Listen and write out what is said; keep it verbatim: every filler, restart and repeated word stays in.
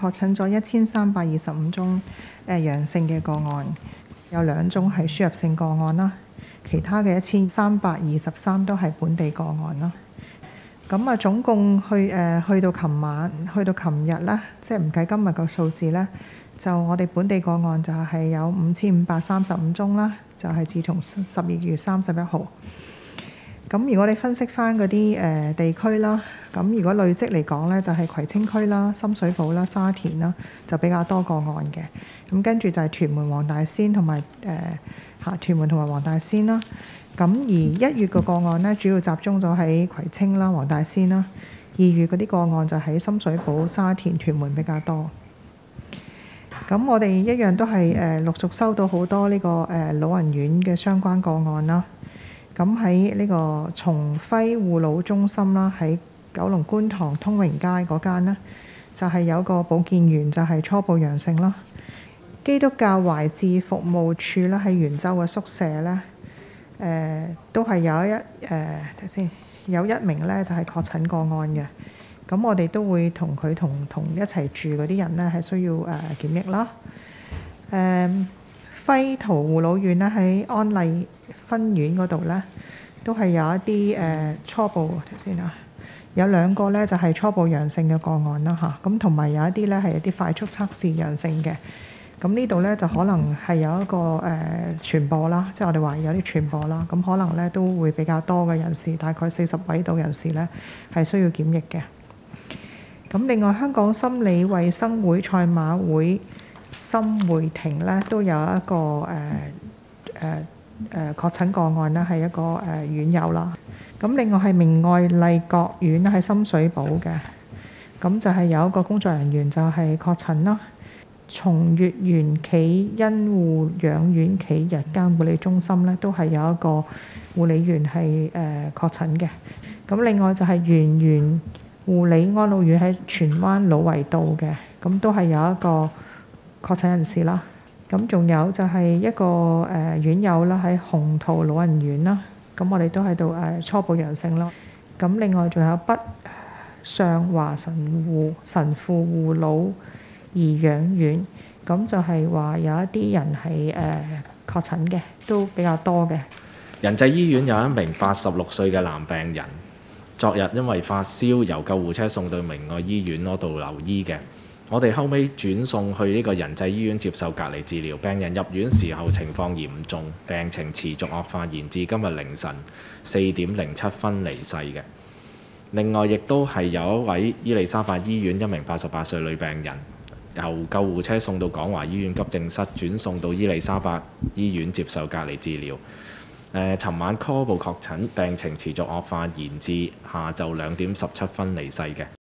確診咗一千三百二十五宗誒陽性嘅個案，有兩宗係輸入性個案啦，其他嘅一千三百二十三都係本地個案啦。咁啊，總共去誒、呃、去到琴晚，去到琴日咧，即係唔計今日個數字咧，就我哋本地個案就係有五千五百三十五宗啦，就係、是、自從十二月三十一號。咁如果你分析翻嗰啲誒地區啦，咁如果累積嚟講咧，就係、是、葵青區啦、深水埗啦、沙田啦，就比較多個案嘅。咁跟住就係屯門黃大仙同埋誒嚇屯門同埋黃大仙啦。咁而一月個個案咧，主要集中咗喺葵青啦、黃大仙啦。二月嗰啲個案就喺深水埗、沙田、屯門比較多。咁我哋一樣都係誒陸續收到好多呢、這個誒、呃、老人院嘅相關個案啦。咁喺呢個松輝護老中心啦，喺九龍觀塘通榮街嗰間咧，就係、是、有個保健員就係初步陽性啦。基督教懷智服務處咧，喺元州嘅宿舍咧，誒、呃、都係有一誒睇先有一名咧就係、是、確診個案嘅。咁我哋都會同佢同同一齊住嗰啲人咧係需要誒、呃、檢疫啦。誒、呃、輝圖護老院咧，喺安麗分院嗰度咧，都係有一啲誒、呃、初步睇先啊，有兩個咧就係、是、初步陽性嘅個案啦嚇。咁同埋有一啲咧係一啲快速測試陽性嘅。咁呢度咧就可能係有一個誒、呃、傳播啦，即係我哋話有啲傳播啦。咁可能咧都會比較多嘅人士，大概四十位度人士咧係需要檢疫嘅。咁另外香港心理衛生會賽馬會心會庭咧都有一個誒誒誒確診個案啦，係一個誒、呃、院友啦。咁另外係明愛麗閣院喺深水埗嘅，咁就係有一個工作人員就係確診啦。松月園企欣護養院企日間護理中心咧，都係有一個護理員係誒確診嘅。咁另外就係圓園護理安老院喺荃灣老圍道嘅，咁都係有一個確診人士啦。咁仲有就係一個誒院友啦，喺鴻圖老人院啦，咁我哋都喺度誒初步陽性咯。咁另外仲有北上華神護神父護老頤養院，咁就係話有一啲人係誒確診嘅，都比較多嘅。 仁濟醫院有一名八十六歲嘅男病人，昨日因為發燒由救護車送到明愛醫院嗰度留醫嘅。我哋後尾轉送去呢個仁濟醫院接受隔離治療。病人入院時候情況嚴重，病情持續惡化，延至今日凌晨四點零七分離世嘅。另外亦都係有一位伊利沙伯醫院一名八十八歲女病人，由救護車送到廣華醫院急症室，轉送到伊利沙伯醫院接受隔離治療。誒、呃，尋晚初步確診，病情持續惡化，延至下晝兩點十七分離世嘅。